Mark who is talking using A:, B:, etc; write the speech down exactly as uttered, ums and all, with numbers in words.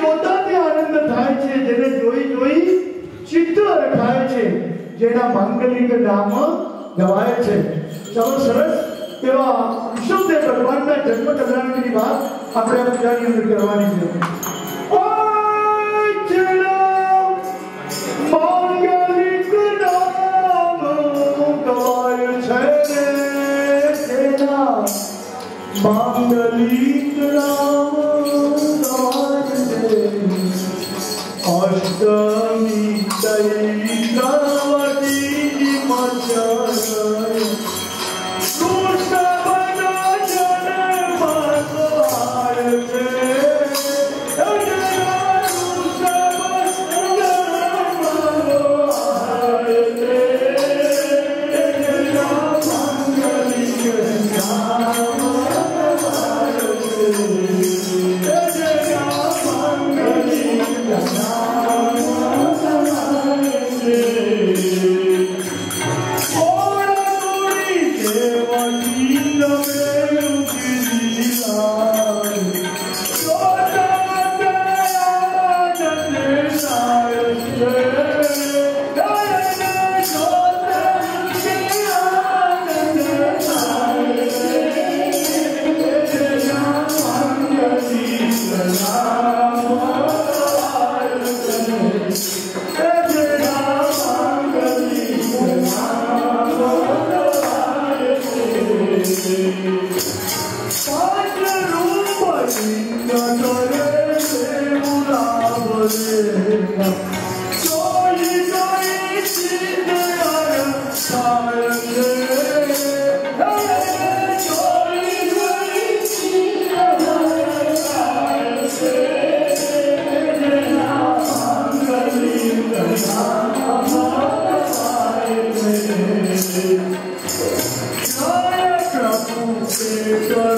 A: જોતાથી આનંદ થાય છે જેને જોઈ જોઈ ચિત્ત રખાય છે જેના માંગલિક નામ ગવાય છે ચલો સરસ એવા વિષ્ણુદેવ ભગવાનના જન્મ કલ્યાણની વાત આપણે આ પૂજાની અંદર કરવાની છે માંગલિક નામ ગવાય છે જેના માંગલિક નામ अष्टमी दैवती मचन दुष्ट बना जन मगवार थे दुष्ट बना मगवार थे मंगलिक नाम गवार थे Jai Prabhu